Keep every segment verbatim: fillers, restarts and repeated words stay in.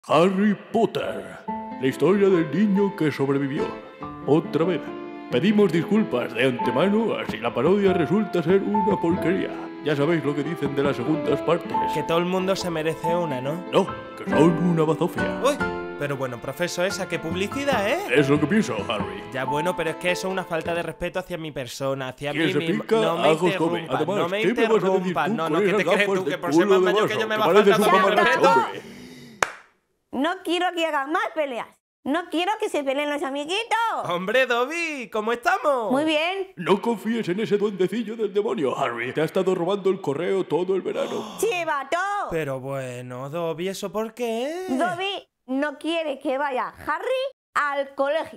Harry Potter, la historia del niño que sobrevivió. Otra vez. Pedimos disculpas de antemano si la parodia resulta ser una porquería. Ya sabéis lo que dicen de las segundas partes. Que todo el mundo se merece una, ¿no? No, que son una bazofia. Uy, pero bueno, profesor, esa, ¿qué publicidad, eh? Es lo que pienso, Harry. Ya bueno, pero es que eso es una falta de respeto hacia mi persona, hacia ¿Quién mí se mismo. pica, No me ajos come? interrumpas, Además, no me ¿qué me vas a decir interrumpas. tú No, con no, ¿qué esas te crees gafas tú? de Que por ser culo más de mayor que vaso? yo me Que va a pareces faltar un todo el mamarracho, respeto. hombre. No quiero que hagan más peleas. No quiero que se peleen los amiguitos. Hombre, Dobby, ¿cómo estamos? Muy bien. No confíes en ese duendecillo del demonio, Harry. Te ha estado robando el correo todo el verano. ¡Chivato! Pero bueno, Dobby, ¿eso por qué? Dobby no quiere que vaya Harry al colegio.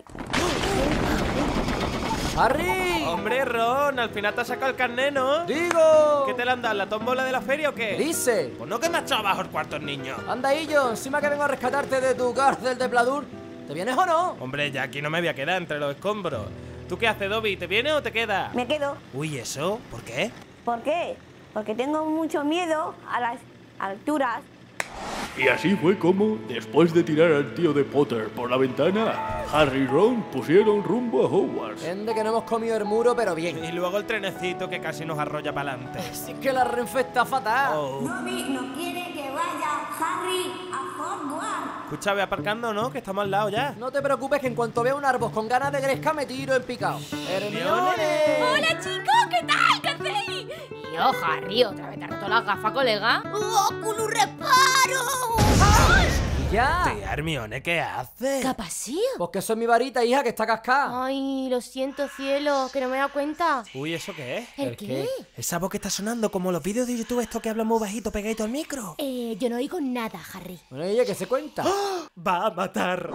¡Harry! Hombre, Ron, al final te has sacado el carné, ¿no? ¡Digo! ¿Qué te le han dado? ¿La tómbola de la feria o ¿Qué qué? dice? Pues no que me ha echado abajo el cuarto el niño. Anda, Illo, encima que vengo a rescatarte de tu cárcel de Pladur. ¿Te vienes o no? Hombre, ya aquí no me voy a quedar entre los escombros. ¿Tú qué haces, Dobby? ¿Te vienes o te quedas? Me quedo. Uy, ¿eso? ¿Por qué? ¿Por qué? Porque tengo mucho miedo a las alturas. Y así fue como, después de tirar al tío de Potter por la ventana, Harry y Ron pusieron rumbo a Hogwarts. Ende que no hemos comido el muro, pero bien. Y luego el trenecito que casi nos arrolla para adelante. Sí que la Renfe está fatal. Oh. Dobby no quiere que vaya Harry a Hogwarts. Escucha, ve aparcando, ¿no? Que estamos al lado ya. No te preocupes que en cuanto vea un árbol con ganas de gresca me tiro en picado. ¡Hermione! ¡Hola, chicos! ¿Qué tal? ¿Qué hacéis? Y yo, Harry, ¿otra vez te has roto las gafas, colega? ¡Oculus reparo! ¿Y ya? Tía Hermione, ¿qué haces? ¿Qué ha pasado? Pues que eso es mi varita, hija, que está cascada. Ay, lo siento, cielo, que no me he dado cuenta. Uy, ¿eso qué es? ¿El ¿El qué? qué? Esa voz que está sonando como los vídeos de YouTube estos que hablan muy bajito, pegadito al micro. Eh, yo no oigo nada, Harry. Bueno, ella, ¿qué se cuenta? Va a matar.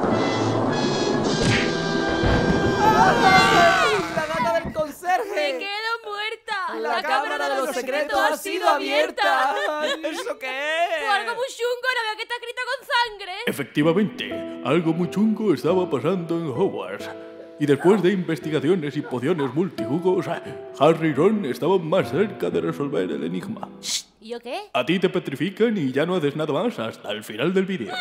¡La gata del conserje! ¡Me quedo muerta! La cámara de los secretos ha sido abierta. ¿Eso qué es? O algo muy chungo, no veo que está escrito con sangre. Efectivamente, algo muy chungo estaba pasando en Hogwarts. Y después de investigaciones y pociones multijugos, Harry y Ron estaban más cerca de resolver el enigma. ¿Y yo qué? A ti te petrifican y ya no haces nada más hasta el final del vídeo.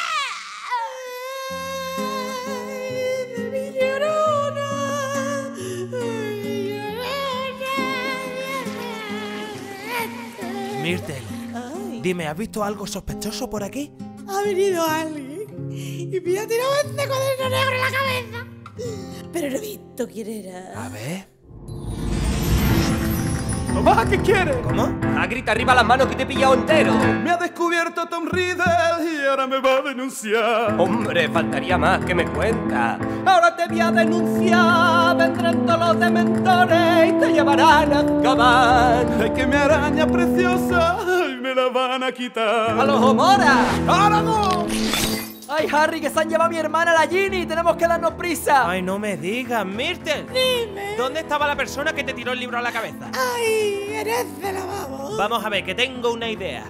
Myrtle, dime, ¿has visto algo sospechoso por aquí? Ha venido alguien y me ha tirado este cuaderno negro en la cabeza. Pero no he visto quién era. A ver. ¡Mamá, qué quiere! ¿Cómo? Ah, grita arriba las manos que te he pillado entero. Me ha descubierto Tom Riddle y ahora me va a denunciar. Hombre, faltaría más que me cuenta. Ahora te voy a denunciar. Vendrán todos los dementores y te llevarán a Azkaban. Ay, que mi araña preciosa, ay, me la van a quitar. ¡A los Homora! ¡Ahora no! ¡Ay, Harry, que se han llevado a mi hermana, la Ginny! ¡Tenemos que darnos prisa! Ay, no me digas, Myrtle. Dime. ¿Dónde estaba la persona que te tiró el libro a la cabeza? Ay, eres de lavabo. Vamos a ver, que tengo una idea.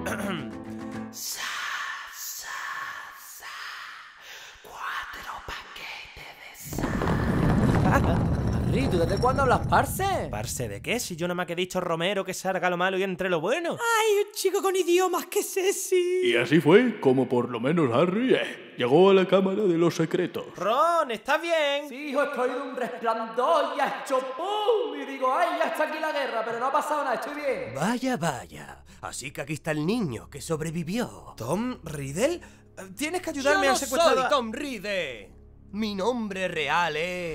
Harry, ¿tú desde cuándo hablas parse? ¿Parse de qué? Si yo nada más que he dicho Romero que salga lo malo y entre lo bueno. Ay, un chico con idiomas, que sexy. Y así fue como por lo menos Harry eh, llegó a la cámara de los secretos. Ron, ¿estás bien? Sí, hijo, estoy de un resplandor y ha hecho pum. Y digo, ay, ya está aquí la guerra, pero no ha pasado nada, estoy bien. Vaya, vaya. Así que aquí está el niño que sobrevivió. ¿Tom Riddle? Eh, Tienes que Yo ayudarme no a secuestrar soy a- Tom Riddle. Mi nombre real es...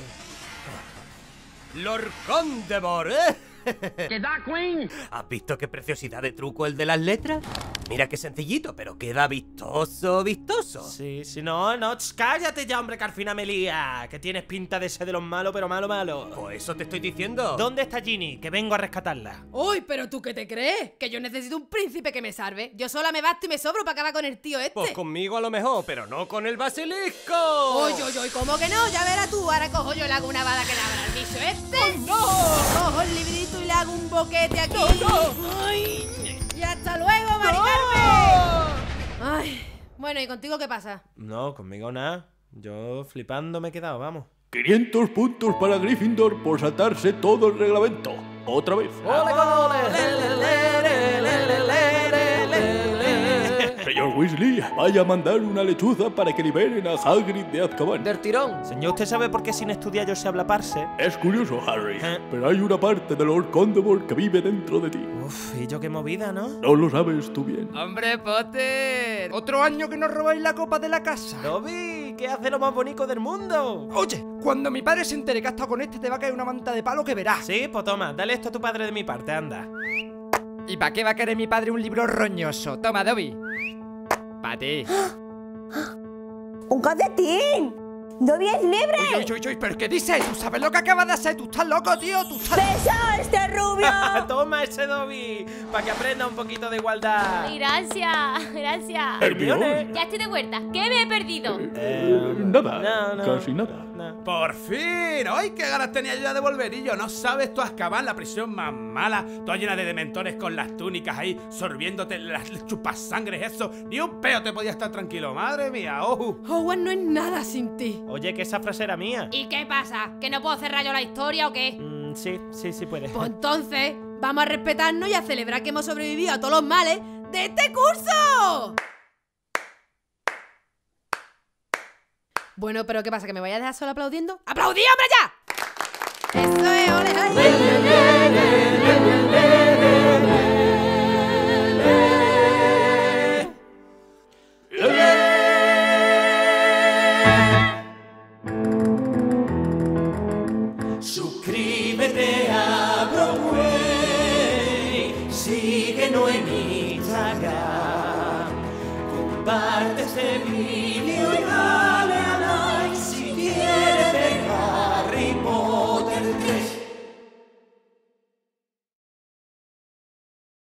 Lord Condemor, ¿eh? ¿Queda, Queen? ¿Has visto qué preciosidad de truco el de las letras? Mira qué sencillito, pero queda vistoso, vistoso. Sí, sí, no, no, ch, cállate ya, hombre, que al final me lía. Que tienes pinta de ser de los malos, pero malo, malo. Pues eso te estoy diciendo. ¿Dónde está Ginny? Que vengo a rescatarla. Uy, pero ¿tú qué te crees? Que yo necesito un príncipe que me salve. Yo sola me basto y me sobro para acabar con el tío este. Pues conmigo a lo mejor, pero no con el basilisco. Uy, uy, uy, ¿cómo que no? Ya verás tú, ahora cojo yo y le hago una bada que le abra al bicho este. ¡Oh, no! Cojo el librito y le hago un boquete aquí. ¡No, no! ¡Ay! Y hasta luego, Mari Carmen. Ay, bueno, ¿y contigo qué pasa? No, conmigo nada. Yo flipando me he quedado, vamos. quinientos puntos para Gryffindor por saltarse todo el reglamento. Otra vez. ¡Ole, con ole! Señor Weasley, vaya a mandar una lechuza para que liberen a Hagrid de Azkaban. Del tirón. Señor, ¿usted sabe por qué sin estudiar yo sé hablar parse? Es curioso, Harry, ¿Eh? pero hay una parte de Lord Condemore que vive dentro de ti. Uf, y yo qué movida, ¿no? No lo sabes tú bien. ¡Hombre, Potter! ¡Otro año que nos robáis la copa de la casa! Dobby, ¿qué hace lo más bonito del mundo? Oye, cuando mi padre se entere que has estado con este, te va a caer una manta de palo que verás. Sí, pues toma, dale esto a tu padre de mi parte, anda. ¿Y para qué va a querer mi padre un libro roñoso? Toma, Dobby. Para ti. ¡Un calcetín! ¡Dobby es libre! Uy, uy, uy, uy, ¿pero qué dices? ¿Tú sabes lo que acabas de hacer? ¿Tú estás loco, tío? ¿Tú estás... ¡Besa a este rubio! Toma ese Dobby, para que aprenda un poquito de igualdad. Gracias, gracias. Hermione. Ya estoy de vuelta. ¿Qué me he perdido? Eh, nada, no, no. casi nada. No. ¡Por fin! ¡Ay, qué ganas tenía yo ya de volver! Y yo, ¿no sabes tú Azkaban, la prisión más mala? Toda llena de dementores con las túnicas ahí, sorbiéndote las chupasangres, eso. Ni un peo te podía estar tranquilo, madre mía. ¡Oh! Hogwarts no es nada sin ti. Oye, que esa frase era mía. ¿Y qué pasa? ¿Que no puedo cerrar yo la historia o qué? Mm, sí, sí, sí puedes. Pues entonces, vamos a respetarnos y a celebrar que hemos sobrevivido a todos los males de este curso. Bueno, pero ¿qué pasa? ¿Que me voy a dejar solo aplaudiendo? ¡Aplaudí, hombre, ya! ¡Eso es, ole, Suscríbete a Broadway, síguenos en Instagram, comparte este vídeo y